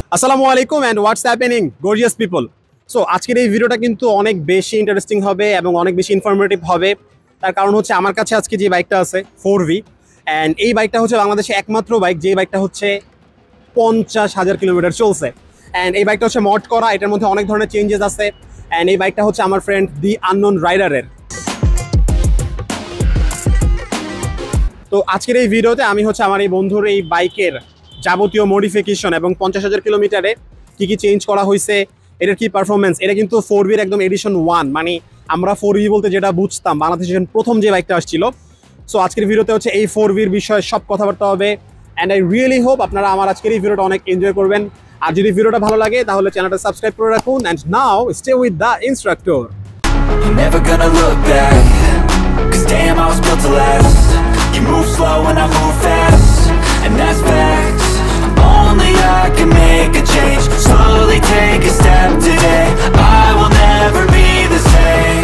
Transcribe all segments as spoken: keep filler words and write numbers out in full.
আসসালামু আলাইকুম and what's happening gorgeous people. So আজকের এই ভিডিওটা কিন্তু অনেক বেশি ইন্টারেস্টিং হবে এবং অনেক বেশি ইনফরমেটিভ হবে। তার কারণ হচ্ছে আমার কাছে আজকে যে বাইকটা আছে ফোর ভি, অ্যান্ড এই বাইকটা হচ্ছে বাংলাদেশে একমাত্র বাইক যে বাইকটা হচ্ছে পঞ্চাশ হাজার কিলোমিটার চলছে। অ্যান্ড এই বাইকটা হচ্ছে মড করা, এটার মধ্যে অনেক ধরনের চেঞ্জেস আছে। অ্যান্ড এই বাইকটা হচ্ছে আমার ফ্রেন্ড দি আননোন রাইডারের। তো আজকের এই ভিডিওতে আমি হচ্ছে আমার এই বন্ধুর এই বাইকের যাবতীয় মডিফিকেশন এবং পঞ্চাশ হাজার কিলোমিটারে কী কী চেঞ্জ করা হয়েছে, এটার কী পারফরমেন্স। এটা কিন্তু ফোর ভির একদম এডিশন ওয়ান, মানে আমরা ফোর ভি বলতে যেটা বুঝতাম বাংলাদেশে প্রথম যে বাইকটা আসছিল। সো আজকের ভিডিওতে হচ্ছে এই ফোর ভির বিষয়ে সব কথাবার্তা হবে। অ্যান্ড আই রিয়েলি হোপ আপনারা আমার আজকের এই ভিডিওটা অনেক এনজয় করবেন। আর যদি ভিডিওটা ভালো লাগে তাহলে চ্যানেলটা সাবস্ক্রাইব করে রাখুন। And now stay with the instructor. Never gonna look back, 'cause damn I was built to last. You move slow and I move fast, and that's facts. Only I can make a change, slowly take a step today. I will never be the same.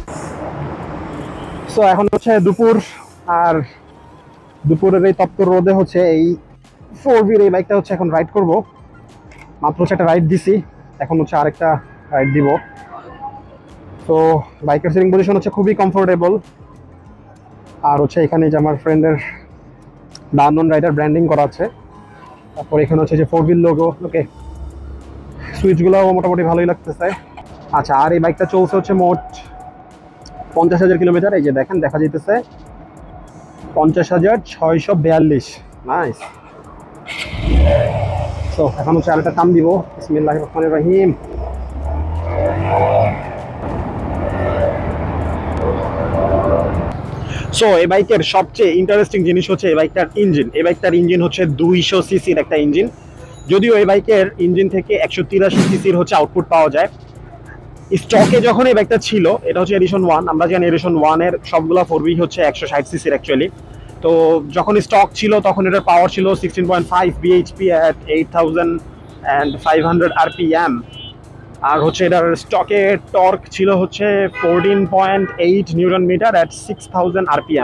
So এখন হচ্ছে দুপুর, আর দুপুরের এই তপ্ত রোদে হচ্ছে এই four ভির এই বাইকটা হচ্ছে এখন রাইড করব। মাত্র হচ্ছে একটা রাইড দিছি, এখন হচ্ছে আরেকটা রাইড দিব। তো বাইকের সিটিং পজিশন হচ্ছে খুবই কমফোর্টেবল। আর হচ্ছে এখানে যে আমার ফ্রেন্ডের দ্য আননোন রাইডার ব্র্যান্ডিং করা আছে। তারপর এখানে হচ্ছে যে ফোর ভির লোগো, ওকে সুইচগুলোও মোটামুটি ভালোই লাগতেছে। আচ্ছা, আর এই বাইকটা চলছে হচ্ছে মোট পঞ্চাশ হাজার কিলোমিটার। এই যে দেখেন, দেখা যাইতেছে পঞ্চাশ হাজার ছয়শো বিয়াল্লিশ। নাইস। তো এখন হচ্ছে আরেকটা টান দিব। বিসমিল্লাহির রহমানির রহিম। সো এই বাইকের সবচেয়ে ইন্টারেস্টিং জিনিস হচ্ছে এই বাইকটার ইঞ্জিন। এই বাইকটার ইঞ্জিন হচ্ছে দুইশো সিসির একটা ইঞ্জিন। যদিও এই বাইকের ইঞ্জিন থেকে একশো তিরাশি সিসির হচ্ছে আউটপুট পাওয়া যায়। স্টকে যখন এই বাইকটা ছিল, এটা হচ্ছে এডিশন ওয়ান, আমরা জানি এডিশন ওয়ানের সবগুলো ফোর ভি হচ্ছে একশো ষাট সিসির অ্যাকচুয়ালি। তো যখন স্টক ছিল তখন এটার পাওয়ার ছিল sixteen point five BHP at eight thousand and five hundred RPM. আর হচ্ছে এটার স্টকে টর্ক ছিল হচ্ছে fourteen point eight newton metre at six thousand RPM.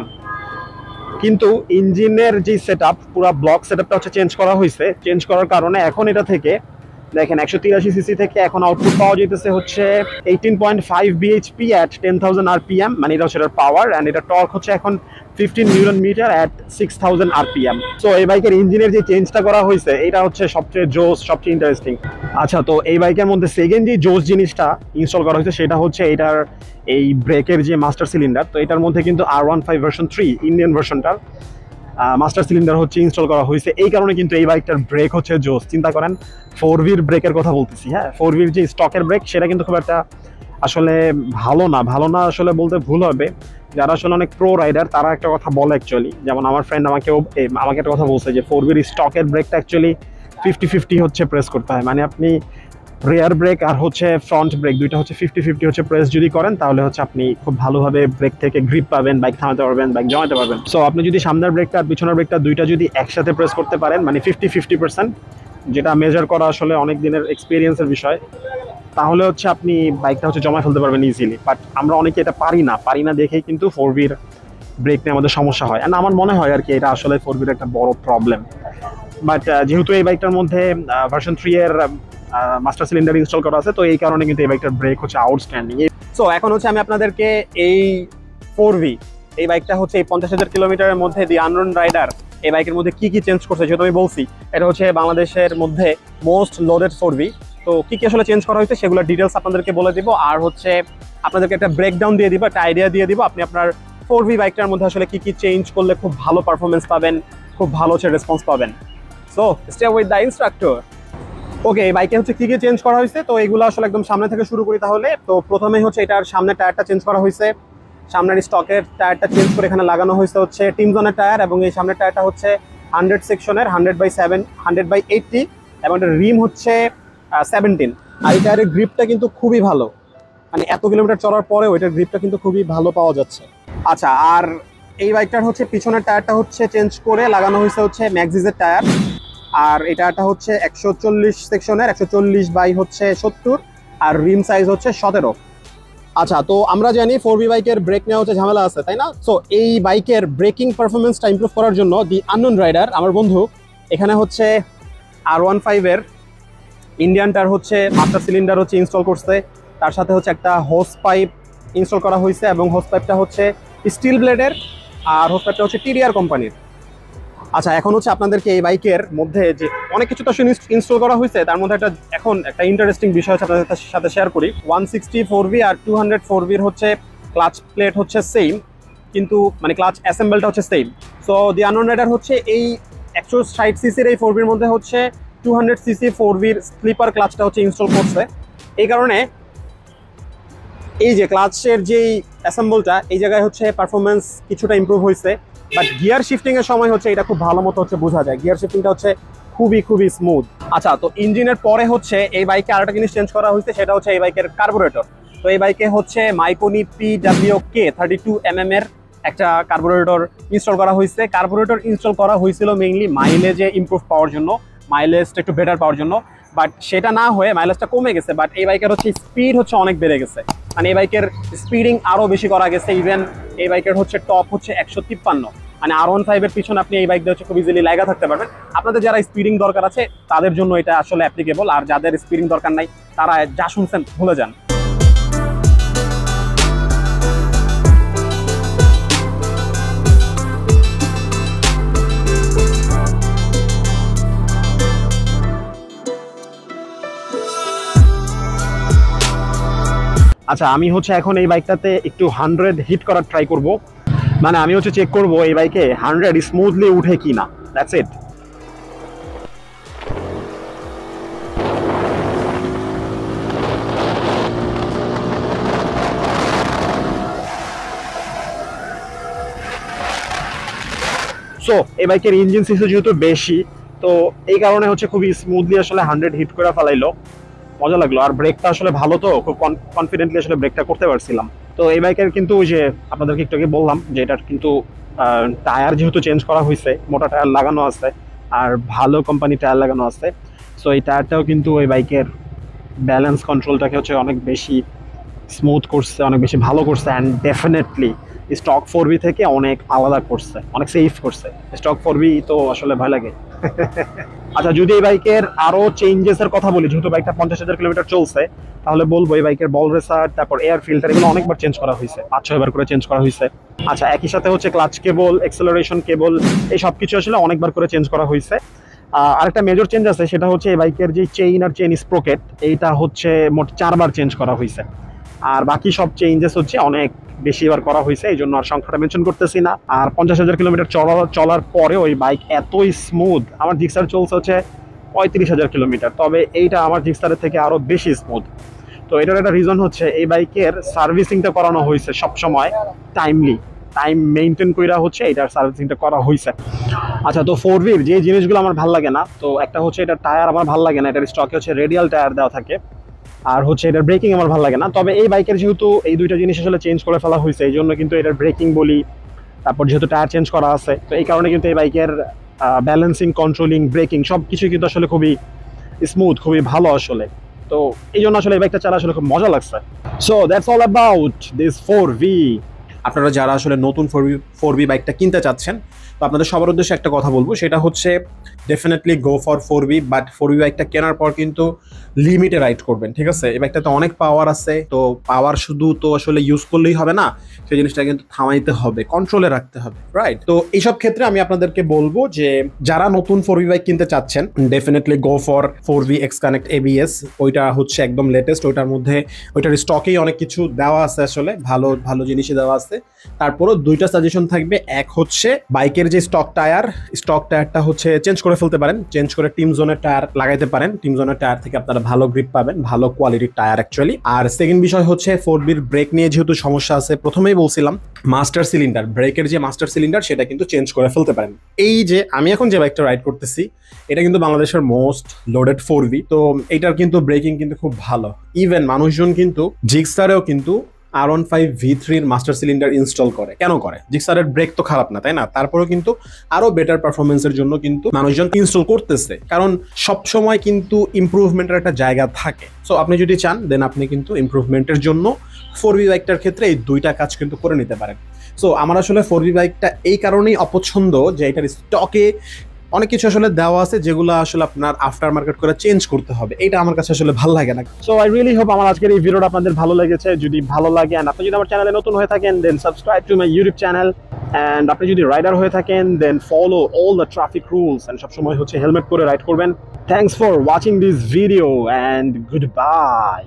কিন্তু ইঞ্জিনের যে সেট আপ, পুরো ব্লক সেট আপটা হচ্ছে চেঞ্জ করা হয়েছে। চেঞ্জ করার কারণে এখন এটা থেকে দেখেন একশো তিরাশি সিসি থেকে এখন আউটপুট পাওয়া যেতেছে হচ্ছে eighteen point five BHP at ten thousand RPM, মানে এটা হচ্ছে এটার পাওয়ার। অ্যান্ড এটা টর্ক হচ্ছে এখন fifteen newton metre at six thousand RPM. So এই বাইকের ইঞ্জিনের যে চেঞ্জটা করা হয়েছে এটা হচ্ছে সবচেয়ে জোস, সবচেয়ে ইন্টারেস্টিং। আচ্ছা, তো এই বাইকের মধ্যে সেকেন্ড যে জোস জিনিসটা ইনস্টল করা হয়েছে সেটা হচ্ছে এটার এই ব্রেকের যে মাস্টার সিলিন্ডার। তো এটার মধ্যে কিন্তু R one five version three Indian ভার্সনটার মাস্টার সিলিন্ডার হচ্ছে ইনস্টল করা হয়েছে। এই কারণে কিন্তু এই বাইকটার ব্রেক হচ্ছে জোস। চিন্তা করেন, ফোর ভির ব্রেকের কথা বলতেছি। হ্যাঁ, ফোর ভির যে স্টকের ব্রেক সেটা কিন্তু খুব একটা আসলে ভালো না। ভালো না আসলে বলতে ভুল হবে। যারা আসলে অনেক প্রো রাইডার তারা একটা কথা বলে অ্যাকচুয়ালি, যেমন আমার ফ্রেন্ড আমাকে আমাকে একটা কথা বলছে যে ফোর ভির স্টকের ব্রেকটা অ্যাকচুয়ালি ফিফটি ফিফটি হচ্ছে প্রেস করতে হয়। মানে আপনি রেয়ার ব্রেক আর হচ্ছে ফ্রন্ট ব্রেক দুইটা হচ্ছে ফিফটি ফিফটি হচ্ছে প্রেস যদি করেন তাহলে হচ্ছে আপনি খুব ভালোভাবে ব্রেক থেকে গ্রিপ পাবেন, বাইক থামাতে পারবেন, বাইক জমাতে পারবেন। সো আপনি যদি সামনের ব্রেকটা আর পিছনের ব্রেকটা দুইটা যদি একসাথে প্রেস করতে পারেন, মানে ফিফটি ফিফটি পার্সেন্ট, যেটা মেজার করা আসলে অনেক দিনের এক্সপিরিয়েন্সের বিষয়, তাহলে হচ্ছে আপনি বাইকটা হচ্ছে জমা ফেলতে পারবেন ইজিলি। বাট আমরা অনেকে এটা পারি না পারি না দেখেই কিন্তু ফোর ভির ব্রেক নিয়ে আমাদের সমস্যা হয়। অ্যান্ড আমার মনে হয় আর কি এটা আসলে ফোর ভির একটা বড় প্রবলেম। বাট যেহেতু এই বাইকটার মধ্যে ভার্সন থ্রি এর মাস্টার সিলিন্ডার ইনস্টল করা আছে, তো এই কারণে কিন্তু এই বাইকটার ব্রেক হচ্ছে আউটস্ট্যান্ডিং। সো এখন হচ্ছে আমি আপনাদেরকে এই ফোর ভি এই বাইকটা হচ্ছে এই পঞ্চাশ হাজার কিলোমিটারের মধ্যে দি আননোন রাইডার এই বাইকের মধ্যে কি কি চেঞ্জ করছে, যেহেতু আমি বলছি এটা হচ্ছে বাংলাদেশের মধ্যে মোস্ট লোডেড ফোর ভি। তো কি কি আসলে চেঞ্জ করা হয়েছে সেগুলো ডিটেলস আপনাদেরকে বলে দিব। আর হচ্ছে আপনাদেরকে একটা ব্রেকডাউন দিয়ে দিব, একটা আইডিয়া দিয়ে দিব আপনি আপনার ফোর ভি বাইকটার মধ্যে আসলে কি কি চেঞ্জ করলে খুব ভালো পারফরমেন্স পাবেন, খুব ভালো হচ্ছে রেসপন্স পাবেন। So stay with the instructor. Okay, এই বাইকে হচ্ছে কি কি চেঞ্জ করা হয়েছে, তো এগুলো আসলে একদম সামনে থেকে শুরু করি তাহলে। তো প্রথমেই হচ্ছে এটার সামনের টায়ারটা চেঞ্জ করা হয়েছে। সামনের স্টকের টায়ারটা চেঞ্জ করে এখানে লাগানো হয়েছে হচ্ছে টিমজনের টায়ার, এবং এই সামনের টায়ারটা হচ্ছে হান্ড্রেড সেকশনের hundred by seven hundred by eighty, এবং এটার রিম হচ্ছে সেভেন্টিন। আর এই টায়ারের গ্রিপটা কিন্তু খুবই ভালো, মানে এত কিলোমিটার চলার পরেও এটার গ্রিপটা কিন্তু খুবই ভালো পাওয়া যাচ্ছে। আচ্ছা, আর এই বাইকটার হচ্ছে পিছনের টায়ারটা হচ্ছে চেঞ্জ করে লাগানো হয়েছে হচ্ছে ম্যাক্সিসের টায়ার। আর এই টায়ারটা হচ্ছে একশো চল্লিশ সেকশনের একশো চল্লিশ বাই হচ্ছে সত্তর, আর রিম সাইজ হচ্ছে সতেরো। আচ্ছা, তো আমরা জানি ফোর ভি বাইকের ব্রেক নেওয়া হচ্ছে ঝামেলা আছে, তাই না? সো এই বাইকের ব্রেকিং পারফরমেন্সটা ইমপ্রুভ করার জন্য দি আননোন রাইডার আমার বন্ধু এখানে হচ্ছে আর ওয়ান ফাইভ এর ইন্ডিয়ান টায়ার হচ্ছে মাস্টার সিলিন্ডার হচ্ছে ইনস্টল করছে, তার সাথে হচ্ছে একটা হোস পাইপ ইনস্টল করা হয়েছে এবং হোস পাইপটা হচ্ছে স্টিল ব্লেডের, আর হোস পাইপটা হচ্ছে টিডিআর কোম্পানির। আচ্ছা, এখন হচ্ছে আপনাদেরকে এই বাইকের মধ্যে যে অনেক কিছু তো আসলে ইনস্টল করা হয়েছে, তার মধ্যে একটা এখন একটা ইন্টারেস্টিং বিষয় হচ্ছে আপনাদের সাথে শেয়ার করি। ওয়ান সিক্সটি ফোর ভি আর টু হান্ড্রেড ফোর ভির হচ্ছে ক্লাচ প্লেট হচ্ছে সেম, কিন্তু মানে ক্লাচ অ্যাসেম্বলটা হচ্ছে same. So the unknown rider হচ্ছে এই একশো ষাট সিসির এই ফোর ভির মধ্যে হচ্ছে টু হান্ড্রেড সিসি ফোর ভির স্লিপার ক্লাচটা হচ্ছে ইনস্টল করছে। এই কারণে এই যে ক্লাচের যেই অ্যাসেম্বলটা এই জায়গায় হচ্ছে পারফরমেন্স কিছুটা ইমপ্রুভ হয়েছে, বাট গিয়ার শিফটিং এর সময় হচ্ছে এটা খুব ভালো মতো হচ্ছে বোঝা যায়, গিয়ার শিফটিংটা হচ্ছে খুবই খুবই স্মুথ। আচ্ছা, তো ইঞ্জিনের পরে হচ্ছে এই বাইকে আরেকটা জিনিস চেঞ্জ করা হয়েছে, সেটা হচ্ছে এই বাইকের কার্বোরেটর। তো এই বাইকে হচ্ছে Mikuni P W K thirty two M M এর একটা কার্বোরেটর ইনস্টল করা হয়েছে। কার্বোরেটর ইনস্টল করা হয়েছিল মেইনলি মাইলেজে ইমপ্রুভ পাওয়ার জন্য, মাইলেজটা একটু বেটার পাওয়ার জন্য, বাট সেটা না হয়ে মাইলেজটা কমে গেছে। বাট এই বাইকের হচ্ছে স্পিড হচ্ছে অনেক বেড়ে গেছে, মানে এই বাইকের স্পিডিং আরও বেশি করা গেছে। ইভেন এই বাইকের হচ্ছে টপ হচ্ছে একশো তিপ্পান্ন, মানে আর ওয়ান ফাইভ এর পিছনে আপনি এই বাইক দিয়ে হচ্ছে খুব ইজিলি লাগা থাকতে পারবেন। আপনাদের যারা স্পিডিং দরকার আছে তাদের জন্য এটা আসলে অ্যাপ্লিকেবল, আর যাদের স্পিডিং দরকার নাই তারা যা শুনছেন ভুলে যান। আচ্ছা, আমি হচ্ছে এখন এই বাইকটাতে একটু হান্ড্রেড হিট করার ট্রাই করব, মানে আমি হচ্ছে চেক করব এই বাইকে হান্ড্রেড স্মুথলি উঠে কিনা। That's it. সো এই বাইকের ইঞ্জিন সিসি যেহেতু বেশি, তো এই কারণে হচ্ছে খুবই স্মুথলি আসলে হান্ড্রেড হিট করে ফেলাইলো, মজা লাগলো। আর ব্রেকটা আসলে ভালো, তো খুব কনফিডেন্টলি আসলে ব্রেকটা করতে পারছিলাম। তো এই বাইকের কিন্তু ওই যে আপনাদেরকে একটু আগে বললাম যে এটার কিন্তু টায়ার যেহেতু চেঞ্জ করা হয়েছে, মোটা টায়ার লাগানো আছে আর ভালো কোম্পানি টায়ার লাগানো আছে। সো এই টায়ারটাও কিন্তু ওই বাইকের ব্যালেন্স কন্ট্রোলটাকে হচ্ছে অনেক বেশি স্মুথ করছে, অনেক বেশি ভালো করছে, and definitely stock four V থেকে অনেক আলাদা করছে, অনেক সেফ করছে। স্টক ফোর বি তো আসলে ভয় লাগে। আচ্ছা, যদি এই বাইকের আরো চেঞ্জেস এর কথা বলি, যেহেতু বাইকটা পঞ্চাশ হাজার কিলোমিটার চলছে, তাহলে বলবো এই বাইকের বল রেসার, তারপর এয়ার ফিল্টার, এগুলো অনেকবার চেঞ্জ করা হয়েছে, পাঁচ ছয় বার করে চেঞ্জ করা হয়েছে। আচ্ছা, একই সাথে হচ্ছে ক্লাচ কেবল, এক্সেলারেশন কেবল, এই সব কিছু আসলে অনেকবার করে চেঞ্জ করা হয়েছে। আরেকটা মেজর চেঞ্জ আছে, সেটা হচ্ছে এই বাইকের যে চেইন আর চেইন স্প্রকেট, এইটা হচ্ছে মোট চারবার চেঞ্জ করা হয়েছে। আর বাকি সব চেঞ্জেস হচ্ছে অনেক বেশিবার করা হয়েছে, এই জন্য আর সংখ্যাটা মেনশন করতেছি না। আর পঞ্চাশ হাজার কিলোমিটার চলা চলার পরেও ওই বাইক এতই স্মুথ। আমার জিক্সার চলছে হচ্ছে পঁয়ত্রিশ হাজার কিলোমিটার, তবে এইটা আমার জিক্সারের থেকে আরো বেশি স্মুথ। তো এটার একটা রিজন হচ্ছে এই বাইকের সার্ভিসিংটা করানো হয়েছে সবসময় টাইমলি, টাইম মেনটেন কইরা হচ্ছে এটার সার্ভিসিংটা করা হয়েছে। আচ্ছা, তো ফোর ভির যে জিনিসগুলো আমার ভালো লাগে না, তো একটা হচ্ছে এটার টায়ার আমার ভালো লাগে না, এটার স্টকে হচ্ছে রেডিয়াল টায়ার দেওয়া থাকে। আর হচ্ছে এটার ব্রেকিং আমার ভালো লাগে না। তবে এই বাইকের যেহেতু এই দুইটা জিনিস আসলে চেঞ্জ করে ফেলা হয়েছে, এই জন্য কিন্তু এটার ব্রেকিং বলি, তারপর যেহেতু টায়ার চেঞ্জ করা আছে, তো এই কারণে কিন্তু এই বাইকের ব্যালেন্সিং, কন্ট্রোলিং, ব্রেকিং সব কিছু কিন্তু আসলে খুবই স্মুথ, খুবই ভালো আসলে। তো এই জন্য আসলে এই বাইকটা চালা আসলে খুব মজা লাগছে। So that's all about this four V. আপনারা যারা আসলে নতুন ফোর ভি ফোর ভি বাইকটা কিনতে চাচ্ছেন, তো আপনাদের সবার উদ্দেশ্যে একটা কথা বলবো, সেটা হচ্ছে definitely go for four V, but four V বাইকটা কেনার পর কিন্তু লিমিটে রাইড করবেন, ঠিক আছে? এই বাইকটাতে অনেক পাওয়ার আছে, তো পাওয়ার শুধু তো আসলে ইউজ করলেই হবে না, সেই জিনিসটা কিন্তু থামাইতে হবে, কন্ট্রোলে রাখতে হবে, রাইট? তো এইসব ক্ষেত্রে আমি আপনাদেরকে বলবো যে যারা নতুন ফোর ভি বাইক কিনতে চাচ্ছেন, definitely go for four V X connect ABS. ওইটা হচ্ছে একদম লেটেস্ট, ওইটার মধ্যে ওইটার স্টকেই অনেক কিছু দেওয়া আছে, আসলে ভালো ভালো জিনিসই দেওয়া আছে। তারপরও দুইটা সাজেশন থাকবে, এক হচ্ছে বাইকের যে স্টক টায়ার, স্টক টায়ারটা হচ্ছে চেঞ্জ করে ফেলতে পারেন, চেঞ্জ করে টিম জোনের টায়ার লাগাইতে পারেন, টিম জোনের টায়ার থেকে আপনারা ভালো গ্রিপ পাবেন, ভালো কোয়ালিটির টায়ার অ্যাকচুয়ালি। আর সেকেন্ড বিষয় হচ্ছে ফোর বির ব্রেক নিয়ে যেহেতু সমস্যা আছে, প্রথমেই বলছিলাম মাস্টার সিলিন্ডার, ব্রেকের যে মাস্টার সিলিন্ডার সেটা কিন্তু চেঞ্জ করে ফেলতে পারেন। এই যে আমি এখন যে বাইকটা রাইড করতেছি, এটা কিন্তু বাংলাদেশের মোস্ট লোডেড ফোর ভি, তো এইটার কিন্তু ব্রেকিং কিন্তু খুব ভালো। ইভেন মানুষজন কিন্তু জিক্সারেও কিন্তু আর ওয়ান ফাইভ ভি থ্রির মাস্টার সিলিন্ডার ইনস্টল করে। কেন করে? জিক্সারের ব্রেক তো খারাপ না, তাই না? তারপরেও কিন্তু আরো বেটার পারফরমেন্সের জন্য কিন্তু মানুষজন ইনস্টল করতেছে, কারণ সবসময় কিন্তু ইমপ্রুভমেন্টের একটা জায়গা থাকে। সো আপনি যদি চান, দেন আপনি কিন্তু ইমপ্রুভমেন্টের জন্য ফোর ভি বাইকটার ক্ষেত্রে এই দুইটা কাজ কিন্তু করে নিতে পারেন। সো আমার আসলে ফোর ভি বাইকটা এই কারণেই অপছন্দ যে এটার স্টকে অনেক কিছু আসলে দেওয়া আছে যেগুলো আসলে আপনার আফটার মার্কেট করে চেঞ্জ করতে হবে, এটা আমার কাছে আসলে ভালো লাগে না। সো আই রিয়েলি হোপ আমার আজকের এই ভিডিওটা আপনাদের ভালো লেগেছে। যদি ভালো লাগে এন্ড আপনি যদি আমার চ্যানেলে নতুন হয়ে থাকেন then subscribe to my YouTube channel, and আপনি যদি রাইডার হয়ে থাকেন then follow all the traffic rules and সবসময় হচ্ছে হেলমেট পরে রাইড করবেন। Thanks for watching this video and goodbye.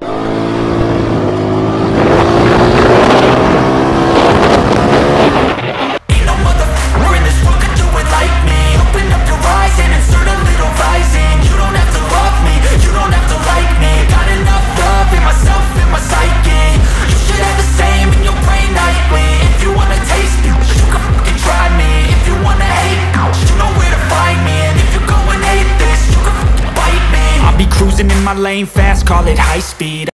Cruising in my lane fast, call it high speed.